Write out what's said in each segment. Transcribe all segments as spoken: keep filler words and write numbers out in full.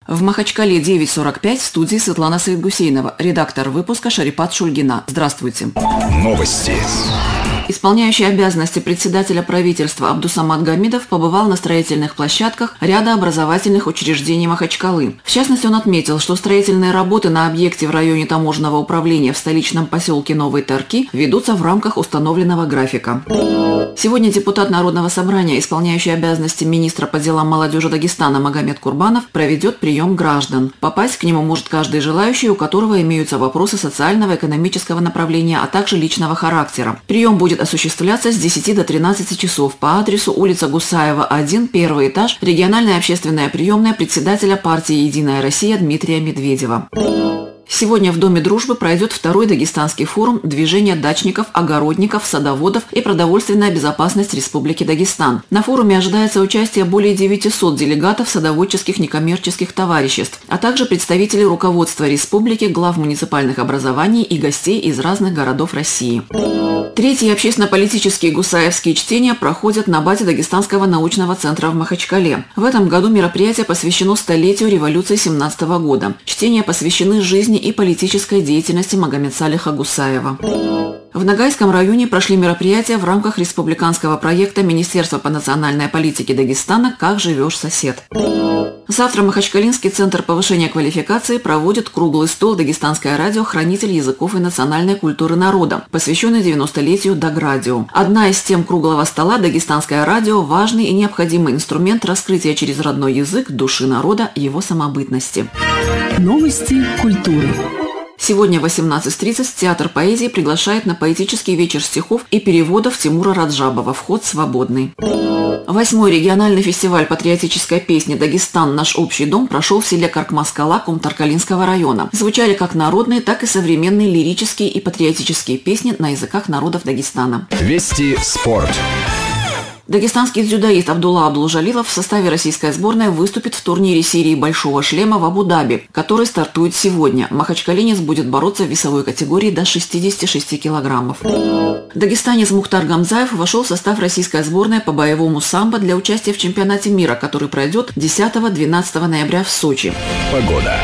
В Махачкале девять сорок пять, в студии Светлана Саидгусейнова, редактор выпуска Шарипат Шульгина. Здравствуйте. Новости. Исполняющий обязанности председателя правительства Абдусамат Гамидов побывал на строительных площадках ряда образовательных учреждений Махачкалы. В частности, он отметил, что строительные работы на объекте в районе таможенного управления в столичном поселке Новые Тарки ведутся в рамках установленного графика. Сегодня депутат Народного собрания, исполняющий обязанности министра по делам молодежи Дагестана Магомед Курбанов, проведет прием граждан. Попасть к нему может каждый желающий, у которого имеются вопросы социального и экономического направления, а также личного характера. Прием будет осуществляться с десяти до тринадцати часов по адресу улица Гусаева, один, первый этаж, региональная общественная приемная председателя партии «Единая Россия» Дмитрия Медведева. Сегодня в Доме дружбы пройдет второй дагестанский форум движения дачников, огородников, садоводов и продовольственная безопасность Республики Дагестан. На форуме ожидается участие более девятисот делегатов садоводческих некоммерческих товариществ, а также представителей руководства республики, глав муниципальных образований и гостей из разных городов России. Третьи общественно-политические гусаевские чтения проходят на базе Дагестанского научного центра в Махачкале. В этом году мероприятие посвящено столетию революции семнадцатого года. Чтения посвящены жизни и политической деятельности Магомедсалиха Гусаева. В Ногайском районе прошли мероприятия в рамках республиканского проекта Министерства по национальной политике Дагестана «Как живешь, сосед». Завтра Махачкалинский центр повышения квалификации проводит круглый стол «Дагестанское радио. Хранитель языков и национальной культуры народа», посвященный девяностолетию Даградио. Одна из тем круглого стола «Дагестанское радио» – важный и необходимый инструмент раскрытия через родной язык души народа, его самобытности. Новости культуры. Сегодня в восемнадцать тридцать театр поэзии приглашает на поэтический вечер стихов и переводов Тимура Раджабова. Вход свободный. Восьмой региональный фестиваль патриотической песни «Дагестан. Наш общий дом» прошел в селе Каркмаскала Кумтаркалинского района. Звучали как народные, так и современные лирические и патриотические песни на языках народов Дагестана. Вести спорт. Дагестанский дзюдоист Абдулла Абдулжалилов в составе российской сборной выступит в турнире серии «Большого шлема» в Абу-Даби, который стартует сегодня. Махачкалинец будет бороться в весовой категории до шестидесяти шести килограммов. Дагестанец Мухтар Гамзаев вошел в состав российской сборной по боевому самбо для участия в чемпионате мира, который пройдет десятого-двенадцатого ноября в Сочи. Погода.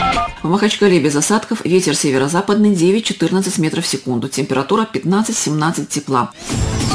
В Махачкале без осадков, ветер северо-западный девять-четырнадцать метров в секунду, температура пятнадцать-семнадцать тепла.